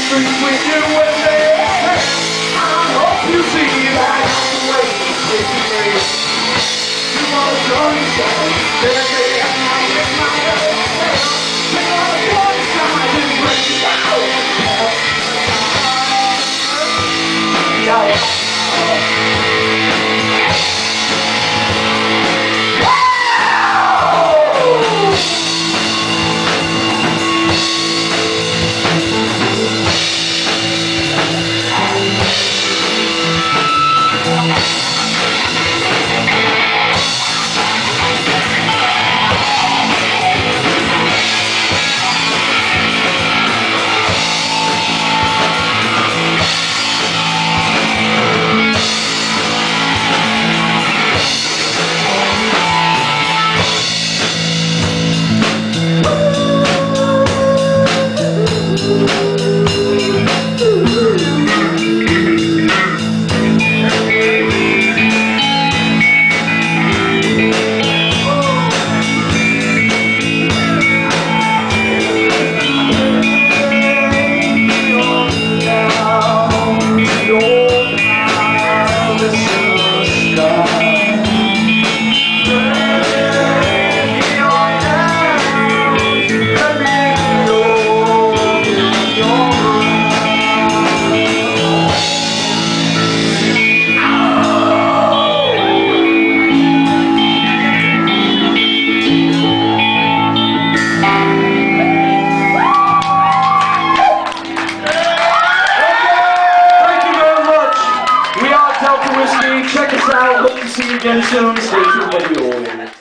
streets with you and me. I hope you see that I'm waiting with me. You want to join me? Baby, I'm in my head. Take on the one side and break it out. Yeah. Check us out. Hope to see you again soon. Stay tuned, love you all.